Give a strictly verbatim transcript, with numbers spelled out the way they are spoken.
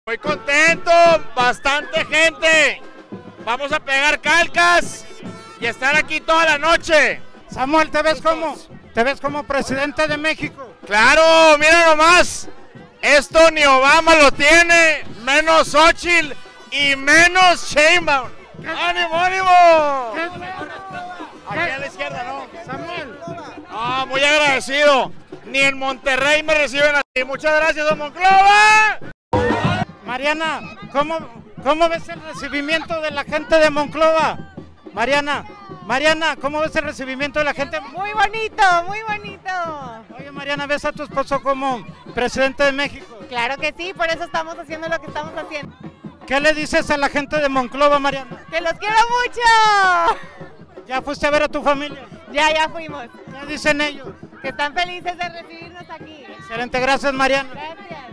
Muy contento, bastante gente. Vamos a pegar calcas y estar aquí toda la noche. Samuel, ¿te ves como, te ves como presidente de México? Claro, mira nomás. Esto ni Obama lo tiene, menos Xochitl y menos Sheinbaum. ¡Ánimo, ánimo! Aquí a la izquierda, ¿no? Samuel. Ah, muy agradecido. Ni en Monterrey me reciben así. Muchas gracias, don Monclova. Mariana, ¿cómo, ¿cómo ves el recibimiento de la gente de Monclova? Mariana, Mariana, ¿cómo ves el recibimiento de la gente? Muy bonito, muy bonito. Oye, Mariana, ¿ves a tu esposo como presidente de México? Claro que sí, por eso estamos haciendo lo que estamos haciendo. ¿Qué le dices a la gente de Monclova, Mariana? ¡Que los quiero mucho! ¿Ya fuiste a ver a tu familia? Ya, ya fuimos. ¿Qué dicen ellos? Que están felices de recibirnos aquí. Excelente, gracias, Mariana. Gracias.